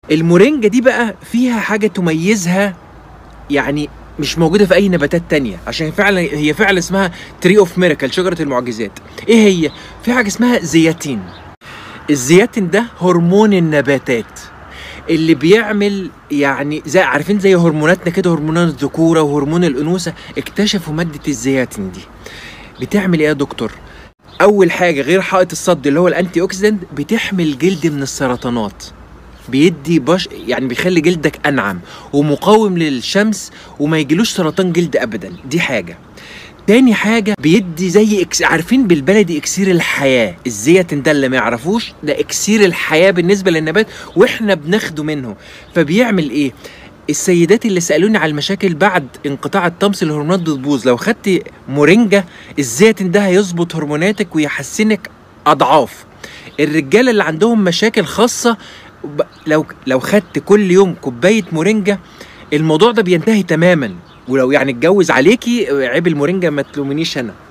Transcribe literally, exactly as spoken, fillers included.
المورينجا دي بقى فيها حاجة تميزها، يعني مش موجودة في أي نباتات تانية، عشان فعلا هي فعلا اسمها تري اوف ميراكل، شجرة المعجزات. إيه هي؟ في حاجة اسمها زياتين. الزياتين ده هرمون النباتات اللي بيعمل، يعني زي عارفين زي هرموناتنا كده، هرمون الذكورة وهرمون الأنوثة، اكتشفوا مادة الزياتين دي بتعمل إيه يا دكتور؟ أول حاجة غير حائط الصد اللي هو الأنتي أوكسيدنت، بتحمي الجلد من السرطانات، بيدي بش يعني بيخلي جلدك انعم ومقاوم للشمس وما يجيلوش سرطان جلد ابدا. دي حاجه. تاني حاجه بيدي زي إكس... عارفين بالبلدي اكسير الحياه. الزيتين ده اللي ما يعرفوش ده اكسير الحياه بالنسبه للنبات، واحنا بناخده منه. فبيعمل ايه؟ السيدات اللي سالوني على المشاكل بعد انقطاع الطمس، الهرمونات بتبوظ، لو خدت مورينجا الزيتين ده هيظبط هرموناتك ويحسنك اضعاف. الرجاله اللي عندهم مشاكل خاصه، لو لو خدت كل يوم كوبايه مورينجا الموضوع ده بينتهي تماما. ولو يعني اتجوز عليكي عيب المورينجا ما تلومنيش انا.